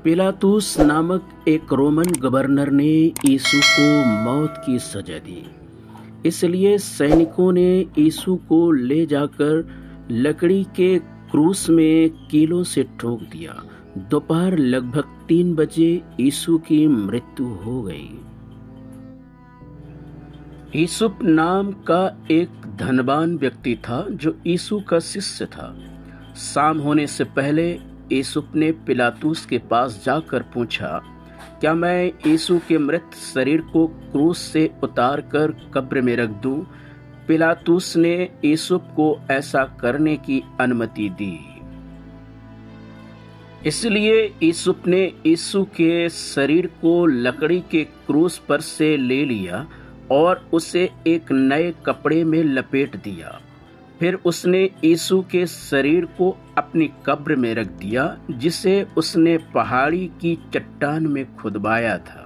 पिलातुस नामक एक रोमन गवर्नर ने यीशु को मौत की सजा दी। इसलिए सैनिकों ने यीशु को ले जाकर लकड़ी के क्रूस में कीलों से ठोक दिया। दोपहर लगभग 3 बजे यीशु की मृत्यु हो गई। यूसुफ नाम का एक धनवान व्यक्ति था जो यीशु का शिष्य था। शाम होने से पहले यूसुफ ने पिलातुस के पास जाकर पूछा, क्या मैं यीशु के मृत शरीर को क्रूस से उतार कर कब्र में रख दूं? पिलातुस ने यूसुफ को ऐसा करने की अनुमति दी। इसलिए यूसुफ ने यीशु के शरीर को लकड़ी के क्रूस पर से ले लिया और उसे एक नए कपड़े में लपेट दिया। फिर उसने यीशु के शरीर को अपनी कब्र में रख दिया, जिसे उसने पहाड़ी की चट्टान में खुदवाया था।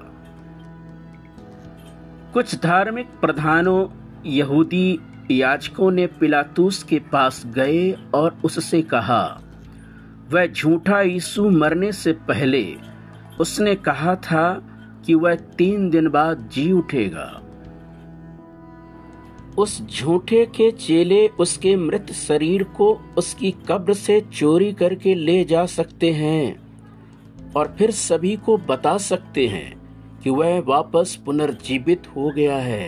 कुछ धार्मिक प्रधानों यहूदी याजकों ने पिलातुस के पास गए और उससे कहा, वह झूठा यीशु मरने से पहले उसने कहा था कि वह 3 दिन बाद जी उठेगा। उस झूठे के चेले उसके मृत शरीर को उसकी कब्र से चोरी करके ले जा सकते हैं और फिर सभी को बता सकते हैं कि वह वापस पुनर्जीवित हो गया है।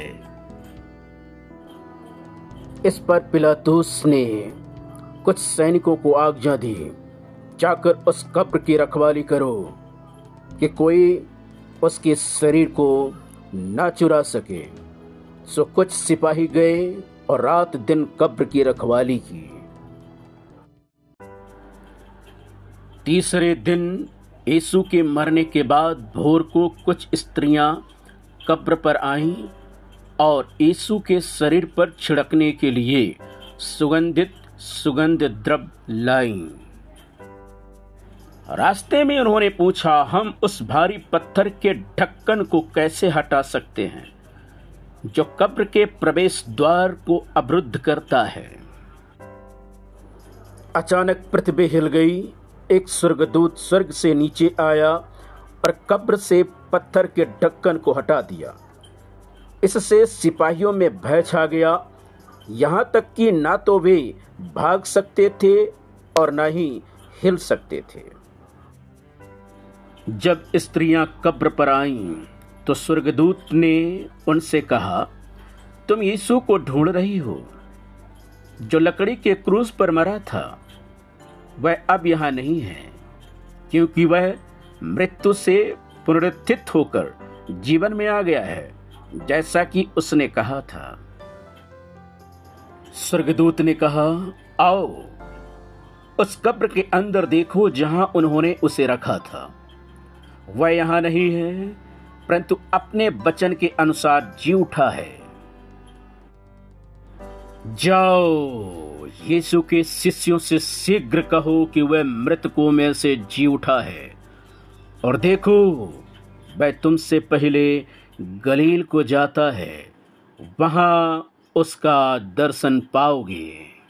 इस पर पिलातुस ने कुछ सैनिकों को आज्ञा दी, जाकर उस कब्र की रखवाली करो कि कोई उसके शरीर को न चुरा सके। सो कुछ सिपाही गए और रात दिन कब्र की रखवाली की। तीसरे दिन यीशु के मरने के बाद भोर को कुछ स्त्रियां कब्र पर आईं और यीशु के शरीर पर छिड़कने के लिए सुगंध द्रव्य लाईं। रास्ते में उन्होंने पूछा, हम उस भारी पत्थर के ढक्कन को कैसे हटा सकते हैं जो कब्र के प्रवेश द्वार को अवरुद्ध करता है? अचानक पृथ्वी हिल गई। एक स्वर्गदूत स्वर्ग से नीचे आया और कब्र से पत्थर के ढक्कन को हटा दिया। इससे सिपाहियों में भय छा गया, यहाँ तक कि ना तो वे भाग सकते थे और ना ही हिल सकते थे। जब स्त्रियां कब्र पर आईं तो स्वर्गदूत ने उनसे कहा, तुम यीशु को ढूंढ रही हो जो लकड़ी के क्रूस पर मरा था। वह अब यहाँ नहीं है, क्योंकि वह मृत्यु से पुनरुत्थित होकर जीवन में आ गया है, जैसा कि उसने कहा था। स्वर्गदूत ने कहा, आओ उस कब्र के अंदर देखो जहां उन्होंने उसे रखा था। वह यहाँ नहीं है, परंतु अपने वचन के अनुसार जी उठा है। जाओ यीशु के शिष्यों से शीघ्र कहो कि वह मृतकों में से जी उठा है, और देखो वह तुमसे पहले गलील को जाता है, वहां उसका दर्शन पाओगे।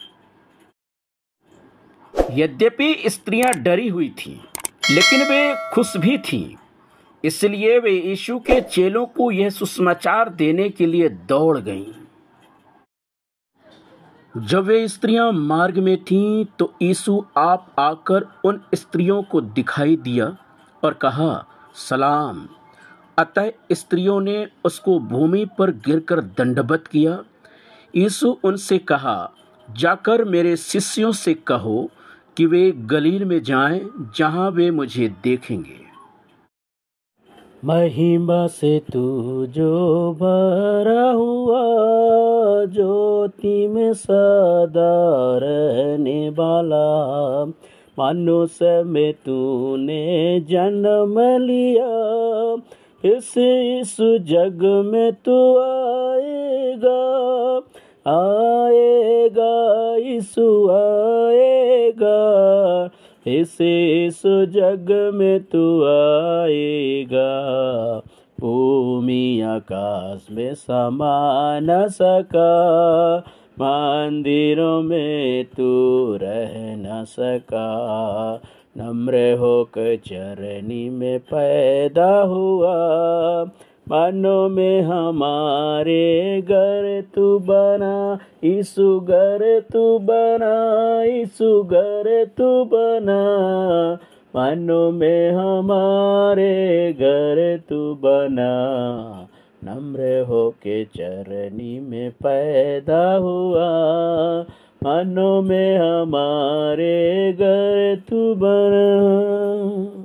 यद्यपि स्त्रियां डरी हुई थीं, लेकिन वे खुश भी थीं। इसलिए वे यीशु के चेलों को यह सुसमाचार देने के लिए दौड़ गईं। जब वे स्त्रियां मार्ग में थीं तो यीशु आप आकर उन स्त्रियों को दिखाई दिया और कहा, सलाम। अतः स्त्रियों ने उसको भूमि पर गिरकर दंडवत किया। यीशु उनसे कहा, जाकर मेरे शिष्यों से कहो कि वे गलील में जाएं, जहां वे मुझे देखेंगे। महिमा से तू जो भरा हुआ, ज्योति में सदा रहने वाला, मनुष्य में तूने जन्म लिया, इस जग में तू आएगा, यीशु आएगा, इस जग में तू आएगा। भूमि आकाश में समा न सका, मंदिरों में तू रह न सका, नम्र होकर चरनी में पैदा हुआ, मानो में हमारे घर तू बना, यीशु घर तू बना, यीशु घर तू बना, मानो में हमारे घर तू बना। नम्र होके चरनी में पैदा हुआ, मानो में हमारे घर तू बना।